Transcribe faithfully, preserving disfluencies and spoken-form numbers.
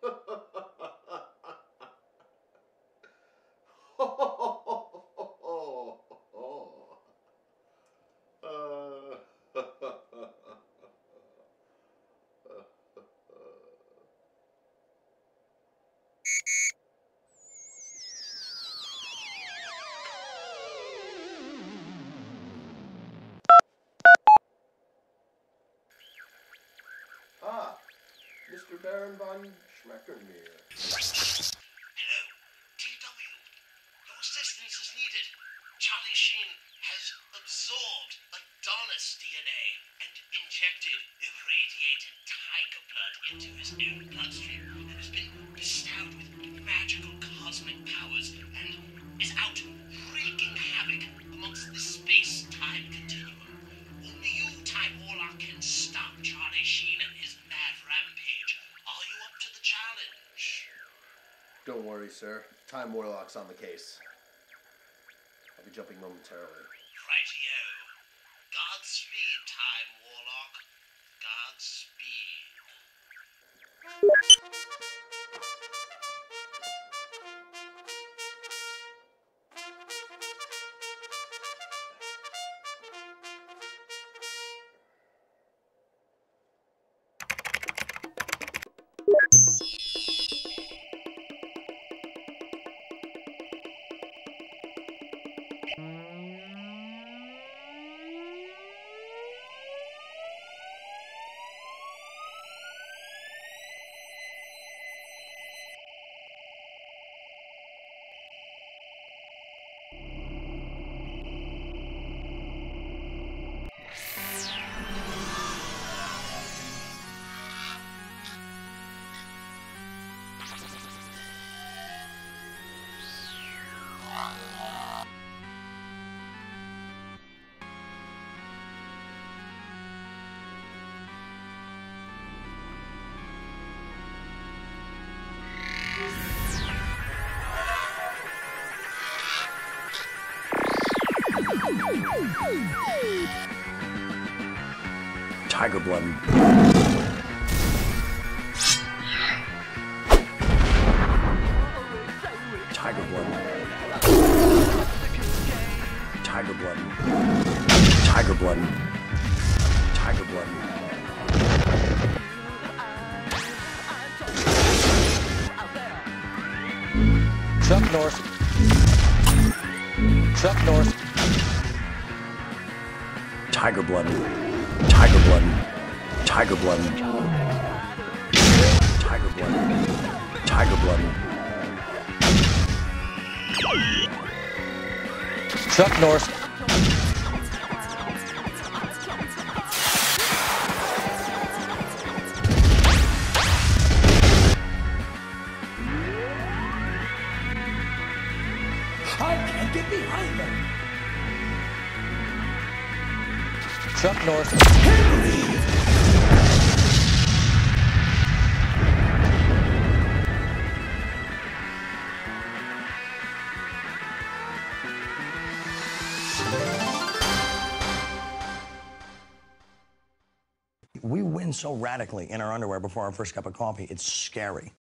Ah, Mister Baron von Schmeckermeer. Hello, T W. Your assistance is needed. Charlie Sheen has absorbed Adonis D N A and injected irradiated tiger blood into his own bloodstream and has been bestowed with magical cosmic powers and is out wreaking havoc amongst the space-time continuum. Only you, Time Warlock, can stop Charlie Sheen and his mad rampage. Are you up to the challenge? Don't worry, sir. Time Warlock's on the case. I'll be jumping momentarily. Rightio. Godspeed, Time Warlock. Godspeed. Tiger blood. Tiger blood. Tiger blood. Tiger blood. Tiger blood. Chuck Norris. Chuck Norris. Tiger blood. Tiger blood. Tiger blood. Tiger blood. Tiger blood. Chuck Norris. I can't get behind them. Chuck Norris. We win so radically in our underwear before our first cup of coffee, it's scary.